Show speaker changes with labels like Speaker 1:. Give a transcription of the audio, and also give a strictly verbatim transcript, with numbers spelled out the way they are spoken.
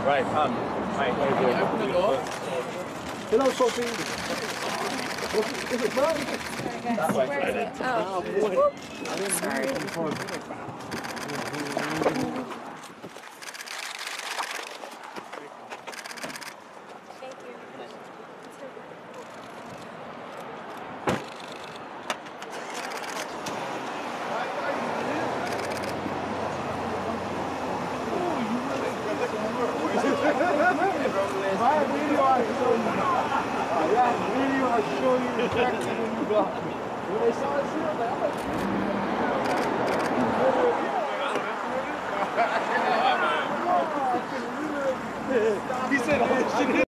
Speaker 1: Right, come. Right.
Speaker 2: Can you open the door?
Speaker 3: Hello, Sophie. Is it mine?
Speaker 1: That way.
Speaker 4: Where is it? Oh.
Speaker 3: boy.
Speaker 4: Sorry. Thank you.
Speaker 3: My video I show you. That video I show you exactly when you block me. When they saw this here, I was like, I'm like, he said, oh, shit.